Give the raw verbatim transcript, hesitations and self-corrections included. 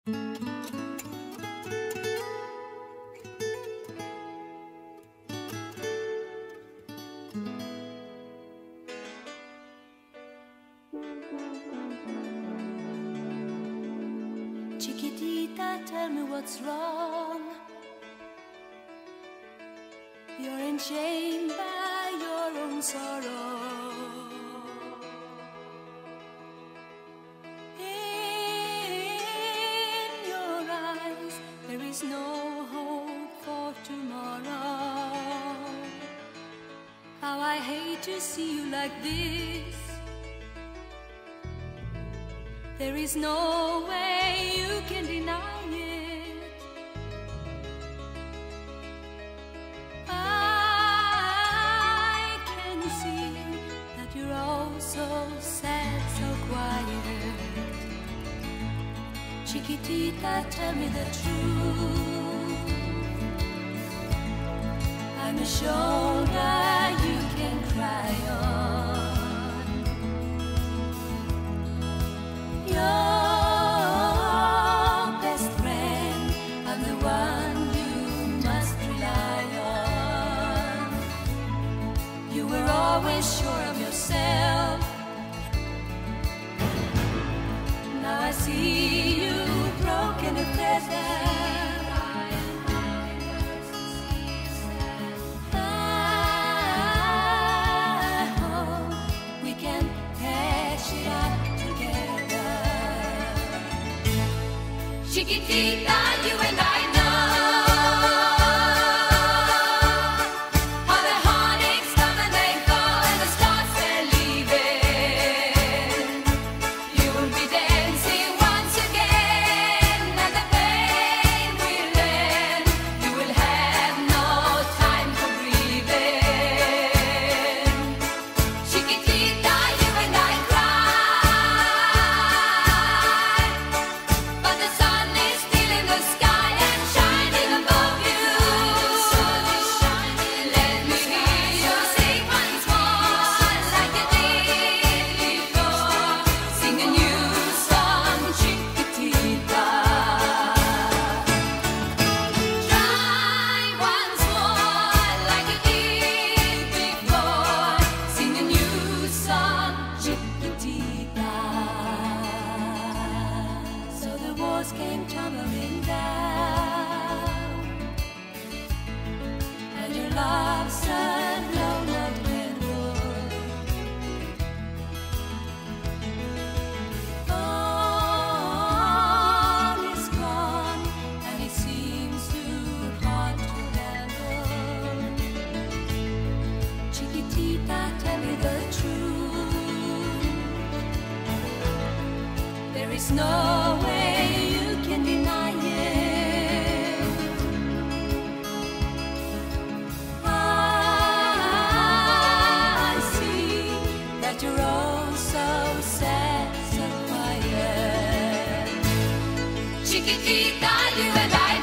Chiquitita, tell me what's wrong. You're enchained by your own sorrow. In your eyes, there is no hope for tomorrow. How I hate to see you like this. There is no way you can deny it. I can see that you're all so sad, so quiet. Chiquitita, tell me the truth. I'm a shoulder you can cry on. Your best friend, I'm the one you must rely on. You were always sure of yourself. Now I see you broken and feather. I hope we can hash it out. Chiquitita, you and I know how the heartaches come and they go, and the stars they're leaving. You will be dancing once again, and the pain will end. You will have no time for grieving. Chiquitita, you and I cry, but the sun is still in the sky and shining above you. Let me hear you sing once more like you did before. Sing a new song, Chiquitita. Try once more like you did before. Sing a new song, Chiquitita. So the walls came tumbling down, and your love said no love candle. All is gone, and it seems too hard to handle. Chiquitita, tell me the truth. There is no way you can deny it. I see that you're all so sad, so quiet. Chiquitita, you and I